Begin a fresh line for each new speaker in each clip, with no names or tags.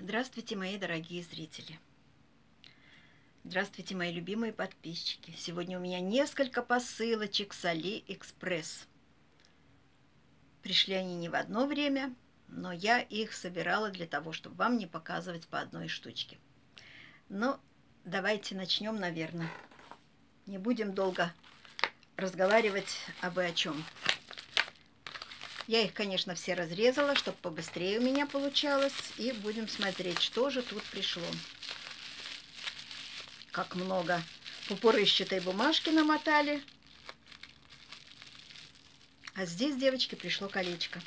Здравствуйте, мои дорогие зрители! Здравствуйте, мои любимые подписчики! Сегодня у меня несколько посылочек с Алиэкспресс. Пришли они не в одно время, но я их собирала для того, чтобы вам не показывать по одной штучке. Но давайте начнем, наверное. Не будем долго разговаривать обо чем. Я их, конечно, все разрезала, чтобы побыстрее у меня получалось. И будем смотреть, что же тут пришло. Как много пупырышчатой бумажки намотали. А здесь, девочки, пришло колечко.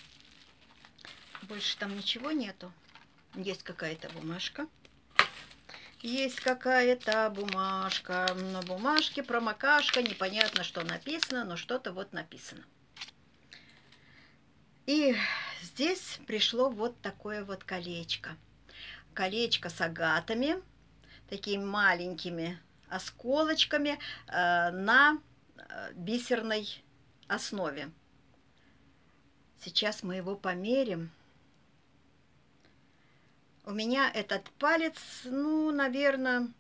Больше там ничего нету. Есть какая-то бумажка. Есть какая-то бумажка. На бумажке промокашка. Непонятно, что написано, но что-то вот написано. И здесь пришло вот такое вот колечко. Колечко с агатами, такими маленькими осколочками на бисерной основе. Сейчас мы его померим. У меня этот палец, ну, наверное,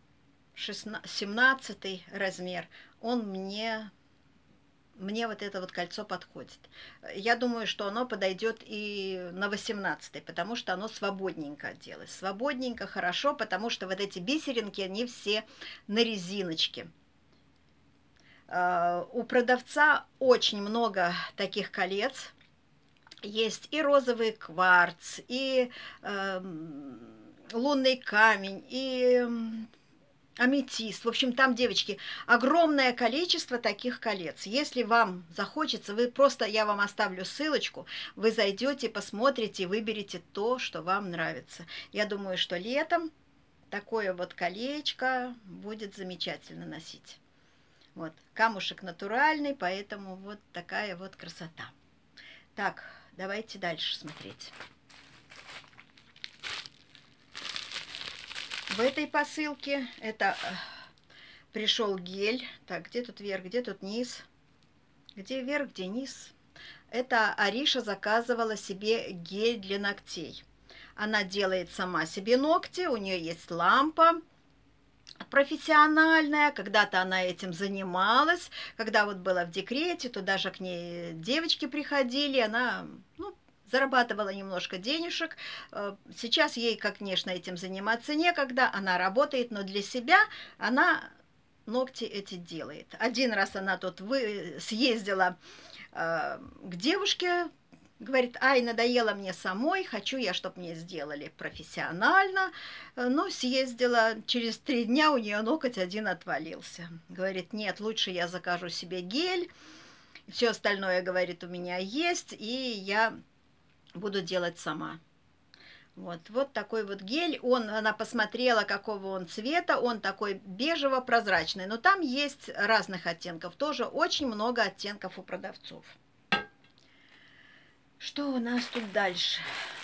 17 размер. Он мне вот это вот кольцо подходит. Я думаю, что оно подойдет и на 18, потому что оно свободненько отделалось. Свободненько, хорошо, потому что вот эти бисеринки, они все на резиночке. У продавца очень много таких колец. Есть и розовый кварц, и лунный камень, и аметист. В общем, там, девочки, огромное количество таких колец. Если вам захочется, я вам оставлю ссылочку, вы зайдете, посмотрите, выберете то, что вам нравится. Я думаю, что летом такое вот колечко будет замечательно носить. Вот, камушек натуральный, поэтому вот такая вот красота. Так, давайте дальше смотреть. В этой посылке пришел гель. Так, где тут верх, где тут низ? Где верх, где низ? Это Ариша заказывала себе гель для ногтей. Она делает сама себе ногти, у нее есть лампа профессиональная. Когда-то она этим занималась. Когда вот была в декрете, то даже к ней девочки приходили. Она, зарабатывала немножко денежек. Сейчас ей, конечно, этим заниматься некогда. Она работает, но для себя она ногти эти делает. Один раз она тут съездила к девушке, говорит: ай, надоело мне самой, хочу я, чтобы мне сделали профессионально. Но съездила, через 3 дня у нее ноготь один отвалился. Говорит: нет, лучше я закажу себе гель. Все остальное, говорит, у меня есть, и я буду делать сама. Вот такой вот гель. Она посмотрела, какого он цвета. Он такой бежево-прозрачный. Но там есть разных оттенков. Тоже очень много оттенков у продавцов. Что у нас тут дальше?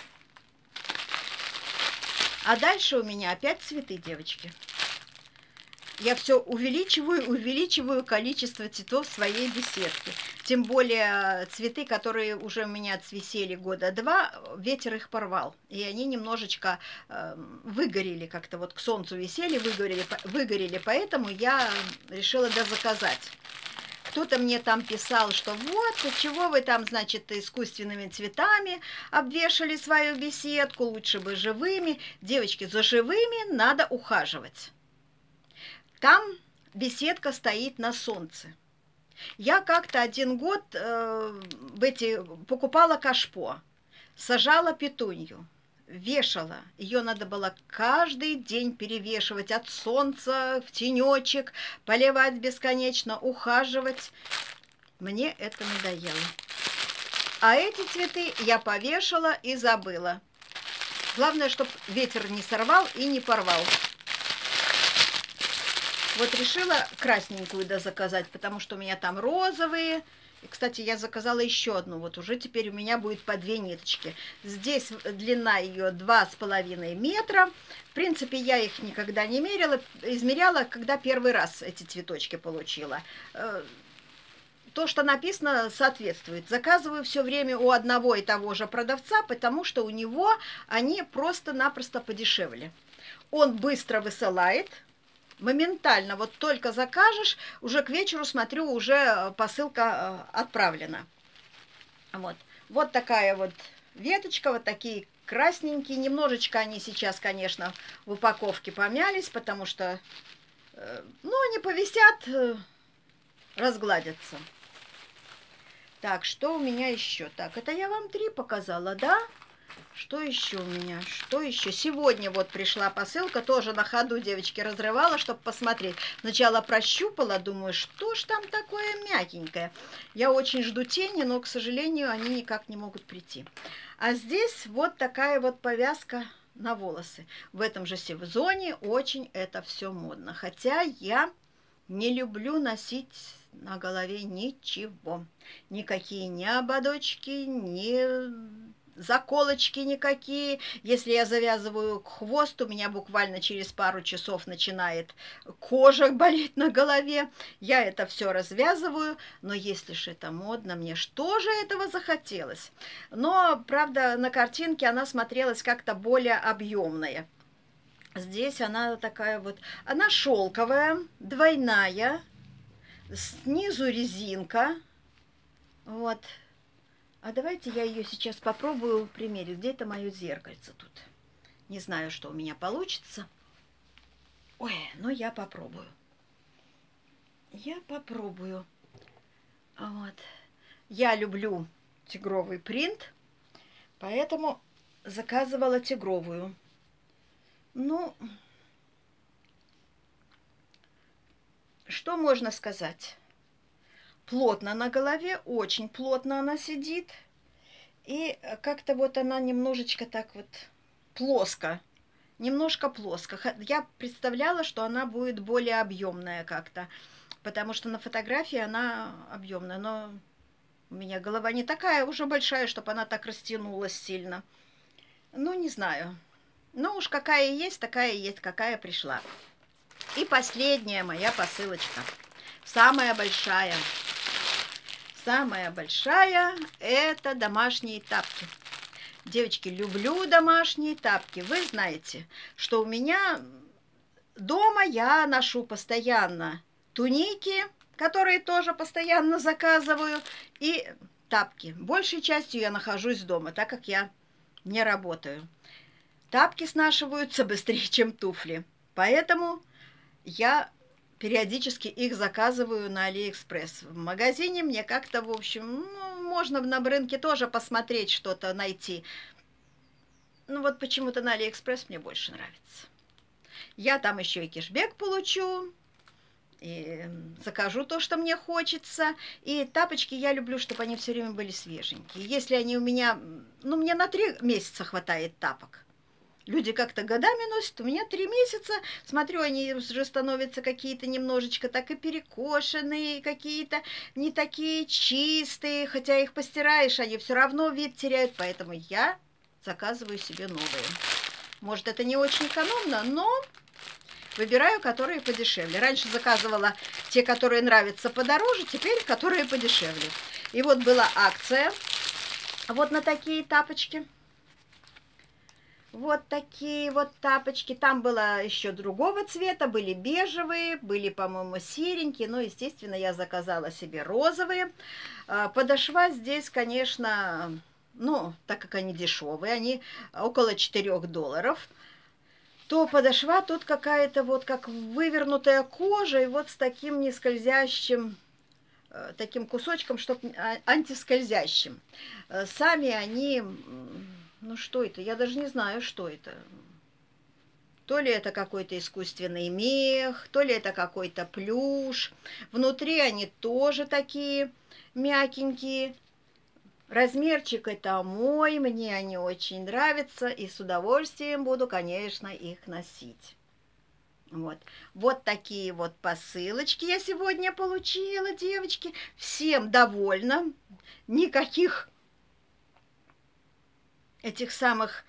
А дальше у меня опять цветы, девочки. Я все увеличиваю количество цветов в своей беседке. Тем более цветы, которые уже у меня цвели года 2, ветер их порвал. И они немножечко выгорели, как-то вот к солнцу висели, выгорели, поэтому я решила дозаказать. Кто-то мне там писал, что вот, чего вы там, значит, искусственными цветами обвешали свою беседку, лучше бы живыми. Девочки, за живыми надо ухаживать. Там беседка стоит на солнце. Я как-то 1 год покупала кашпо, сажала петунью, вешала. Ее надо было каждый день перевешивать от солнца в тенечек, поливать бесконечно, ухаживать. Мне это надоело. А эти цветы я повешала и забыла. Главное, чтобы ветер не сорвал и не порвал. Вот решила красненькую заказать, потому что у меня там розовые. И, кстати, я заказала еще одну. Вот уже теперь у меня будет по 2 ниточки. Здесь длина ее 2,5 метра. В принципе, я их никогда не мерила. Измеряла, когда первый раз эти цветочки получила. то, что написано, соответствует. Заказываю все время у одного и того же продавца, потому что у него они просто-напросто подешевле. Он быстро высылает, моментально, вот только закажешь, уже к вечеру, смотрю, уже посылка отправлена. Вот такая вот веточка, вот такие красненькие. Немножечко они сейчас, конечно, в упаковке помялись, потому что, ну, они повисят, разгладятся. Так, что у меня еще? Так, это я вам 3 показала, да? Что еще у меня? Что еще? Сегодня вот пришла посылка, тоже на ходу, девочки, разрывала, чтобы посмотреть. Сначала прощупала, думаю, что ж там такое мягенькое. Я очень жду тени, но, к сожалению, они никак не могут прийти. А здесь вот такая вот повязка на волосы. В этом же сезоне очень это все модно. Хотя я не люблю носить на голове ничего. Никакие ни ободочки, ни заколочки никакие. Если я завязываю хвост, у меня буквально через пару часов начинает кожа болеть на голове. Я это все развязываю, но если ж это модно, мне что же этого захотелось? Но, правда, на картинке она смотрелась как-то более объемная. Здесь она такая вот, она шелковая, двойная, снизу резинка. Вот. А давайте я ее сейчас попробую примерить. Где это мое зеркальце тут? Не знаю, что у меня получится. Ой, но я попробую. Я попробую. Вот. Я люблю тигровый принт, поэтому заказывала тигровую. Ну, что можно сказать? Плотно на голове, очень плотно она сидит. И как-то вот она немножечко так вот плоско. Немножко плоско. Я представляла, что она будет более объемная как-то. Потому что на фотографии она объемная. Но у меня голова не такая уже большая, чтобы она так растянулась сильно. Ну, не знаю. Ну уж какая есть, такая есть, какая пришла. И последняя моя посылочка. Самая большая. Самая большая – это домашние тапки. Девочки, люблю домашние тапки. Вы знаете, что у меня дома я ношу постоянно туники, которые тоже постоянно заказываю, и тапки. Большей частью я нахожусь дома, так как я не работаю. Тапки снашиваются быстрее, чем туфли. Поэтому я периодически их заказываю на Алиэкспресс. В магазине мне как-то, в общем, ну, можно на рынке тоже посмотреть, что-то найти. Ну вот почему-то на Алиэкспресс мне больше нравится. Я там еще и кэшбэк получу, и закажу то, что мне хочется. И тапочки я люблю, чтобы они все время были свеженькие. Если они у меня, ну, мне на 3 месяца хватает тапок. Люди как-то годами носят, у меня 3 месяца, смотрю, они уже становятся какие-то немножечко так и перекошенные, какие-то не такие чистые, хотя их постираешь, они все равно вид теряют, поэтому я заказываю себе новые. Может, это не очень экономно, но выбираю, которые подешевле. Раньше заказывала те, которые нравятся, подороже, теперь которые подешевле. И вот была акция вот на такие тапочки. Вот такие вот тапочки. Там было еще другого цвета, были бежевые, были, по-моему, серенькие. Но, естественно, я заказала себе розовые. Подошва здесь, конечно, ну, так как они дешевые, они около $4, то подошва тут какая-то вот как вывернутая кожа, и вот с таким нескользящим, таким кусочком, чтобы антискользящим. Сами они... Ну что это? Я даже не знаю, что это. То ли это какой-то искусственный мех, то ли это какой-то плюш. Внутри они тоже такие мягенькие. Размерчик это мой, мне они очень нравятся, и с удовольствием буду, конечно, их носить. Вот. Вот такие вот посылочки я сегодня получила, девочки. Всем довольна. Никаких этих самых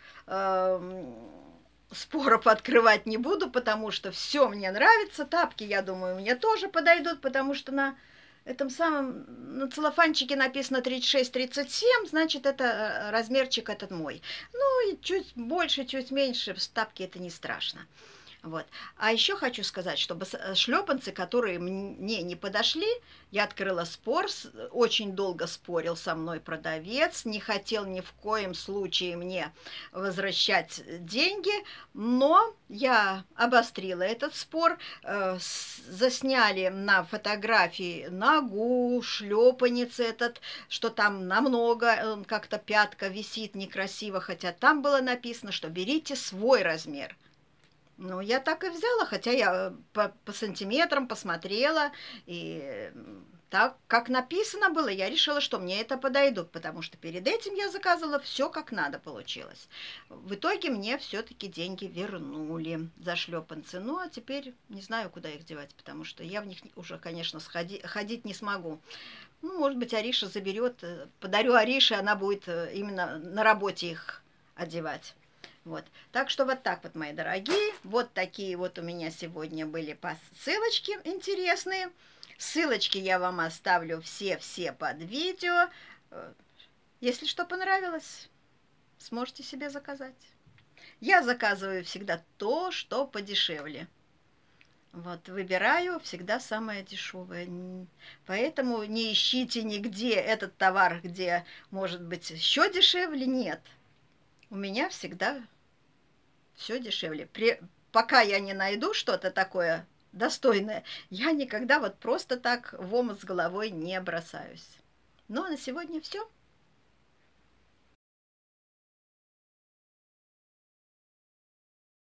споров открывать не буду, потому что все мне нравится. Тапки, я думаю, мне тоже подойдут, потому что на этом самом на целлофанчике написано 36-37, значит, это размерчик этот мой. Ну, и чуть больше, чуть меньше, в стапке это не страшно. Вот. А еще хочу сказать, чтобы шлепанцы, которые мне не подошли, я открыла спор, очень долго спорил со мной продавец, не хотел ни в коем случае мне возвращать деньги, но я обострила этот спор, засняли на фотографии ногу, шлепанец этот, что там намного, как-то пятка висит некрасиво, хотя там было написано, что берите свой размер. Ну, я так и взяла, хотя я по сантиметрам посмотрела, и так, как написано было, я решила, что мне это подойдут, потому что перед этим я заказывала все как надо получилось. В итоге мне все-таки деньги вернули за шлепанцы. Ну, а теперь не знаю, куда их девать, потому что я в них уже, конечно, ходить не смогу. Ну, может быть, Ариша заберет, подарю Арише, она будет именно на работе их одевать. Вот. Так что вот так вот, мои дорогие. Вот такие вот у меня сегодня были ссылочки интересные. Ссылочки я вам оставлю все-все под видео. Если что понравилось, сможете себе заказать. Я заказываю всегда то, что подешевле. Вот, выбираю всегда самое дешевое. Поэтому не ищите нигде этот товар, где может быть еще дешевле. Нет. У меня всегда все дешевле. Пока я не найду что-то такое достойное, я никогда вот просто так в омут с головой не бросаюсь. Ну, а на сегодня все.